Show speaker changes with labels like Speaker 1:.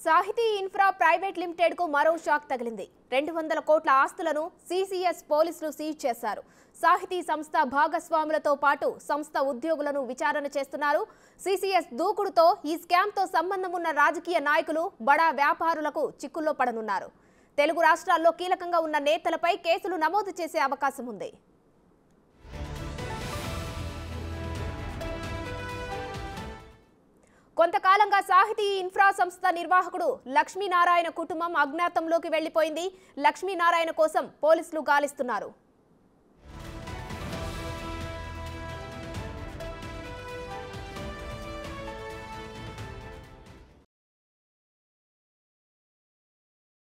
Speaker 1: సాహితీ infra private limited కు మరో షాక్ తగిలింది. 200 కోట్ల ఆస్తులను సిసిఎస్ పోలీసులు సీజ్ చేశారు. సాహితీ సంస్థ భాగస్వాములతో పాటు సంస్థ ఉద్యోగులను విచారణ చేస్తున్నారు. సిసిఎస్ దూకుడుతో ఈ స్కామ్ తో సంబంధం ఉన్న రాజకీయ నాయకులు, బడా వ్యాపారులకు చిక్కుల్లో పడనున్నారు. తెలుగు రాష్ట్రాల్లో కీలకంగా ఉన్న నేతలపై కేసులు నమోదు చేసే అవకాశం ఉంది. కొంతకాలంగా సాహితీ ఇన్ఫ్రా సంస్థ నిర్వాహకుడు లక్ష్మీనారాయణ కుటుంబం అజ్ఞాతంలోకి వెళ్లిపోయింది. లక్ష్మీనారాయణ కోసం పోలీసులు గాలిస్తున్నారు.